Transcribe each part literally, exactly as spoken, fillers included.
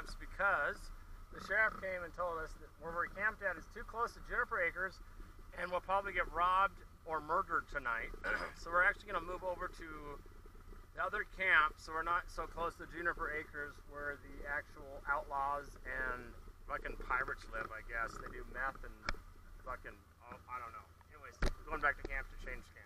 camps because the sheriff came and told us that where we're camped at is too close to Juniper Acres and we'll probably get robbed or murdered tonight. So we're actually going to move over to the other camp so we're not so close to Juniper Acres where the actual outlaws and fucking pirates live, I guess. They do meth and fucking, oh, I don't know. Anyways, going back to camp to change camps.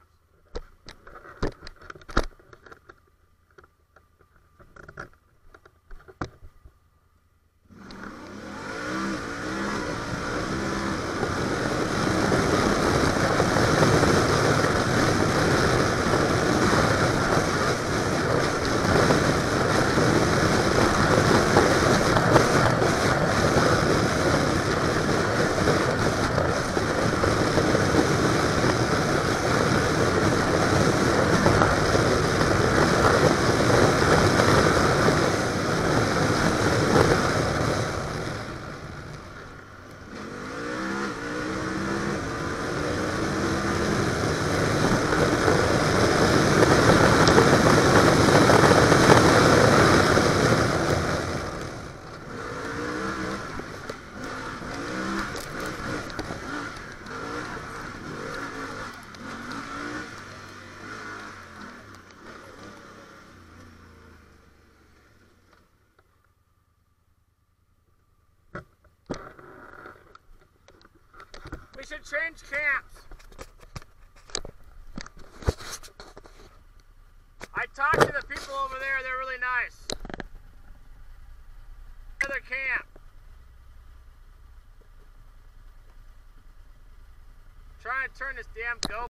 We should change camps. I talked to the people over there, they're really nice. Another camp. Try and turn this damn GoPro.